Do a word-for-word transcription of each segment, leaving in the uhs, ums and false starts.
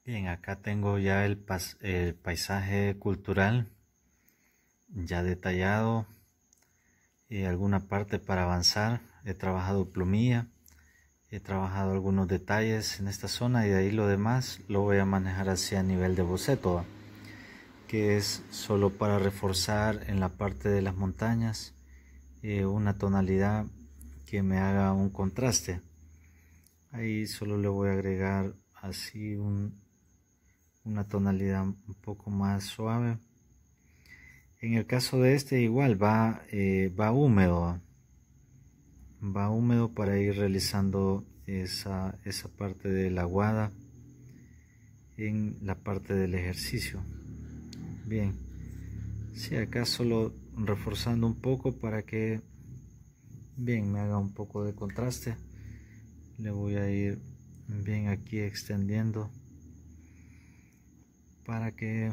Bien, acá tengo ya el, pas- el paisaje cultural ya detallado y alguna parte para avanzar. He trabajado plumilla, he trabajado algunos detalles en esta zona y de ahí lo demás lo voy a manejar hacia nivel de boceto, ¿va? Que es solo para reforzar en la parte de las montañas eh, una tonalidad que me haga un contraste. Ahí solo le voy a agregar así un una tonalidad un poco más suave. En el caso de este igual va, eh, va húmedo, va húmedo para ir realizando esa, esa parte de la aguada en la parte del ejercicio. Bien, si acá solo reforzando un poco para que bien me haga un poco de contraste, le voy a ir bien aquí extendiendo para que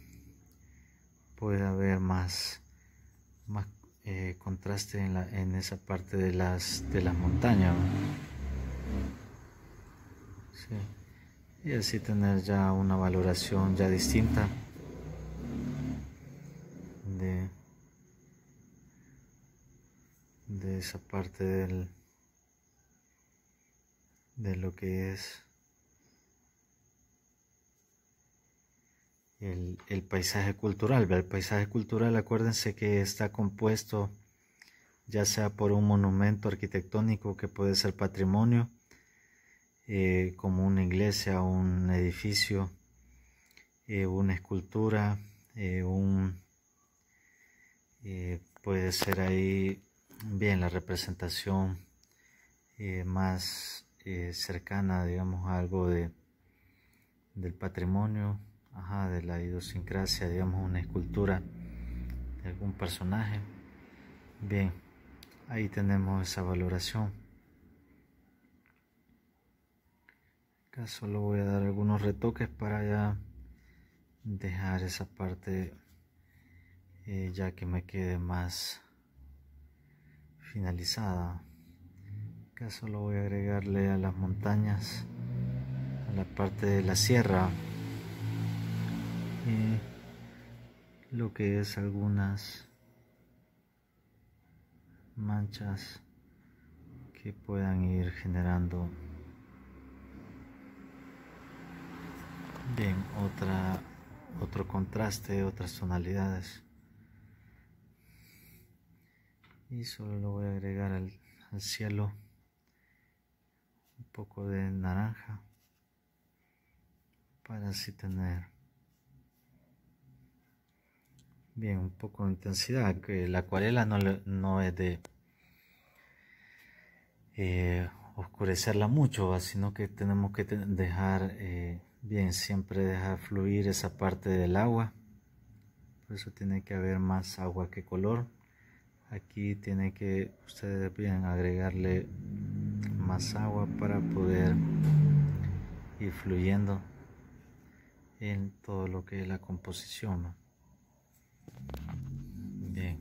pueda haber más, más eh, contraste en, la, en esa parte de las, de las montañas, ¿no? Sí. Y así tener ya una valoración ya distinta de, de esa parte del, de lo que es el, el paisaje cultural. El paisaje cultural, acuérdense que está compuesto ya sea por un monumento arquitectónico que puede ser patrimonio, eh, como una iglesia, un edificio, eh, una escultura, eh, un, eh, puede ser ahí bien la representación eh, más eh, cercana, digamos, a algo de, del patrimonio, ajá, de la idiosincrasia, digamos, una escultura de algún personaje. Bien, ahí tenemos esa valoración. Acá solo voy a dar algunos retoques para ya dejar esa parte eh, ya que me quede más finalizada. Acá solo voy a agregarle a las montañas, a la parte de la sierra, y lo que es algunas manchas que puedan ir generando bien otra otro contraste, otras tonalidades. Y solo lo voy a agregar al, al cielo un poco de naranja para así tener bien un poco de intensidad, que la acuarela no, le, no es de eh, oscurecerla mucho, sino que tenemos que dejar eh, bien, siempre dejar fluir esa parte del agua. Por eso tiene que haber más agua que color. Aquí tiene que ustedes bien agregarle más agua para poder ir fluyendo en todo lo que es la composición, ¿no? Bien.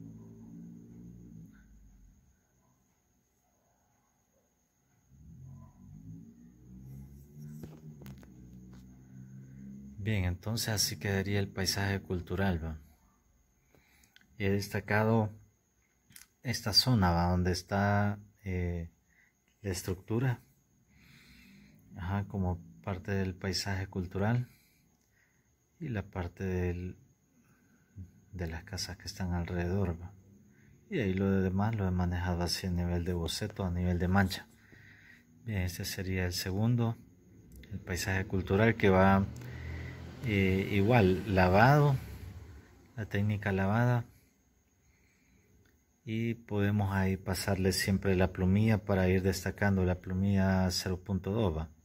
Bien, entonces así quedaría el paisaje cultural, ¿va? He destacado esta zona, ¿va? Donde está eh, la estructura, ajá, como parte del paisaje cultural, y la parte del, de las casas que están alrededor, ¿va? Y ahí lo demás lo he manejado así a nivel de boceto, a nivel de mancha. Bien, este sería el segundo, el paisaje cultural, que va eh, igual lavado, la técnica lavada, y podemos ahí pasarle siempre la plumilla para ir destacando la plumilla cero punto dos, ¿va?